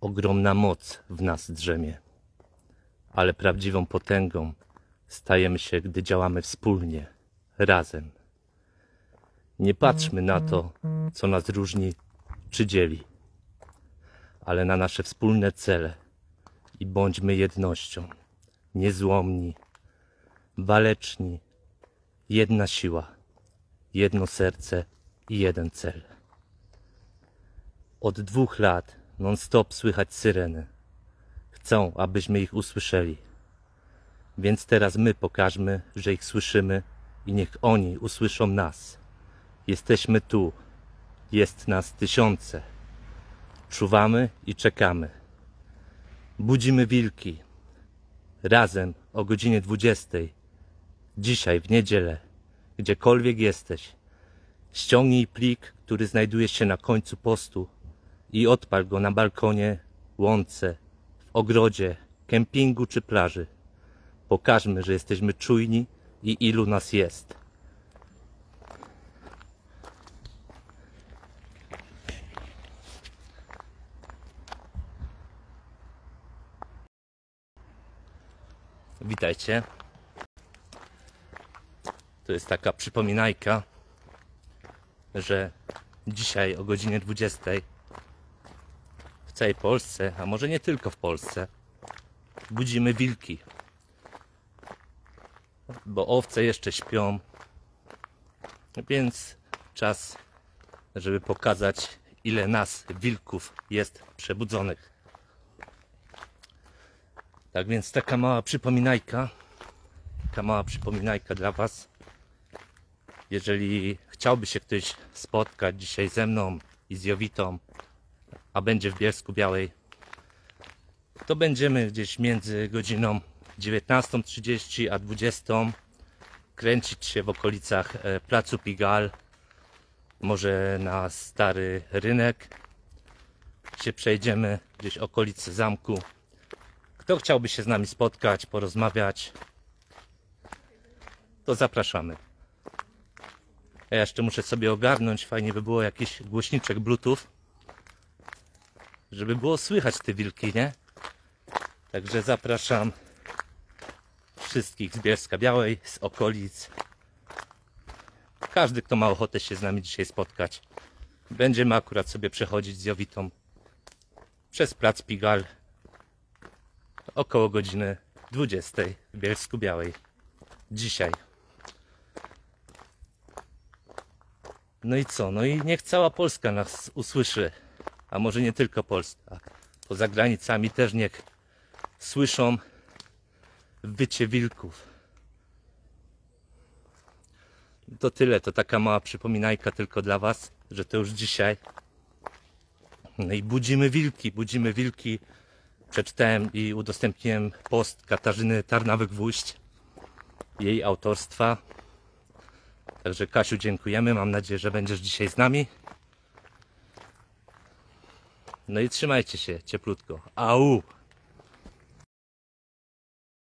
Ogromna moc w nas drzemie, ale prawdziwą potęgą stajemy się, gdy działamy wspólnie, razem. Nie patrzmy na to, co nas różni czy dzieli, ale na nasze wspólne cele i bądźmy jednością, niezłomni, waleczni, jedna siła, jedno serce i jeden cel. Od 2 lat non-stop słychać syreny. Chcą, abyśmy ich usłyszeli. Więc teraz my pokażmy, że ich słyszymy i niech oni usłyszą nas. Jesteśmy tu. Jest nas tysiące. Czuwamy i czekamy. Budzimy wilki. Razem o godzinie 20. Dzisiaj w niedzielę. Gdziekolwiek jesteś. Ściągnij plik, który znajduje się na końcu postu i odpal go na balkonie, łące, w ogrodzie, kempingu czy plaży. Pokażmy, że jesteśmy czujni i ilu nas jest. Witajcie. To jest taka przypominajka, że dzisiaj o godzinie 20 w całej Polsce, a może nie tylko w Polsce, budzimy wilki. Bo owce jeszcze śpią, więc czas, żeby pokazać, ile nas, wilków, jest przebudzonych. Tak więc taka mała przypominajka dla Was. Jeżeli chciałby się ktoś spotkać dzisiaj ze mną i z Jowitą, a będzie w Bielsku-Białej, to będziemy gdzieś między godziną 19:30 a 20 kręcić się w okolicach placu Pigalle, może na Stary Rynek się przejdziemy, gdzieś okolice zamku. Kto chciałby się z nami spotkać, porozmawiać, to zapraszamy. Ja jeszcze muszę sobie ogarnąć, fajnie by było jakiś głośniczek Bluetooth, żeby było słychać te wilki, nie? Także zapraszam wszystkich z Bielska-Białej, z okolic. Każdy, kto ma ochotę się z nami dzisiaj spotkać. Będziemy akurat sobie przechodzić z Jowitą przez plac Pigalle około godziny 20 w Bielsku-Białej. Dzisiaj. No i co? No i niech cała Polska nas usłyszy. A może nie tylko Polska. Poza granicami też niech słyszą wycie wilków. To tyle, to taka mała przypominajka tylko dla Was, że to już dzisiaj. No i budzimy wilki. Przeczytałem i udostępniłem post Katarzyny Tarnawyk-Wójść, jej autorstwa. Także Kasiu, dziękujemy, mam nadzieję, że będziesz dzisiaj z nami. No i trzymajcie się cieplutko. Au!